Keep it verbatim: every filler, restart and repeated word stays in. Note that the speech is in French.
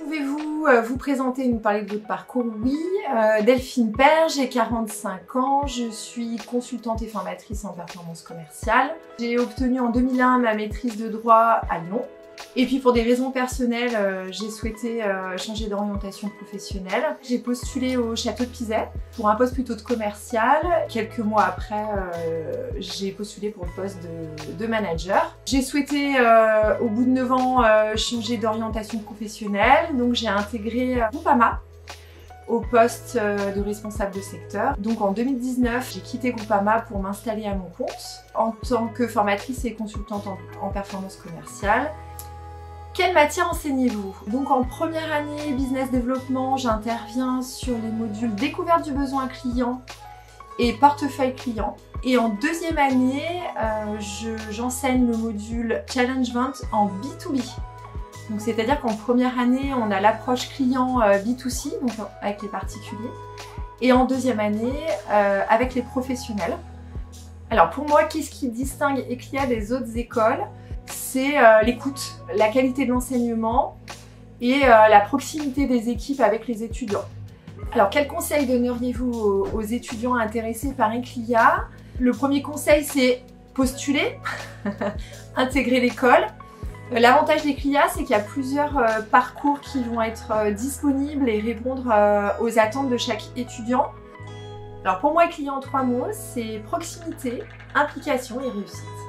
pouvez-vous euh, vous présenter et nous parler de votre parcours? Oui, euh, Delphine Père, j'ai quarante-cinq ans, je suis consultante et formatrice en performance commerciale. J'ai obtenu en deux mille un ma maîtrise de droit à Lyon. Et puis pour des raisons personnelles, euh, j'ai souhaité euh, changer d'orientation professionnelle. J'ai postulé au Château de Pizet pour un poste plutôt de commercial. Quelques mois après, euh, j'ai postulé pour le poste de, de manager. J'ai souhaité, euh, au bout de neuf ans, euh, changer d'orientation professionnelle. Donc j'ai intégré euh, Groupama au poste de responsable de secteur. Donc en deux mille dix-neuf, j'ai quitté Groupama pour m'installer à mon compte en tant que formatrice et consultante en, en performance commerciale. Quelle matière enseignez-vous? Donc en première année business développement, j'interviens sur les modules découverte du besoin client et portefeuille client. Et en deuxième année, euh, j'enseigne le module challenge vente en B deux B. Donc c'est-à-dire qu'en première année, on a l'approche client euh, B deux C, donc avec les particuliers, et en deuxième année, euh, avec les professionnels. Alors pour moi, qu'est-ce qui distingue Eclia des autres écoles? C'est euh, l'écoute, la qualité de l'enseignement et euh, la proximité des équipes avec les étudiants. Alors quels conseils donneriez-vous aux, aux étudiants intéressés par Eclia? Le premier conseil, c'est postuler, intégrer l'école. L'avantage d'Eclia, c'est qu'il y a plusieurs euh, parcours qui vont être euh, disponibles et répondre euh, aux attentes de chaque étudiant. Alors pour moi, Eclia en trois mots, c'est proximité, implication et réussite.